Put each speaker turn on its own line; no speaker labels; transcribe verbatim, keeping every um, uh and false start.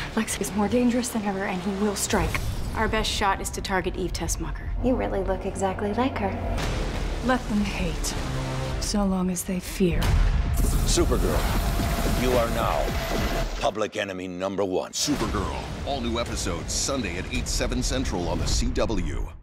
Lex is more dangerous than ever, and he will strike. Our best shot is to target Eve Tessmacher.
You really look exactly like her.
Let them hate, so long as they fear.
Supergirl, you are now public enemy number one.
Supergirl, all new episodes Sunday at eight, seven central on the C W.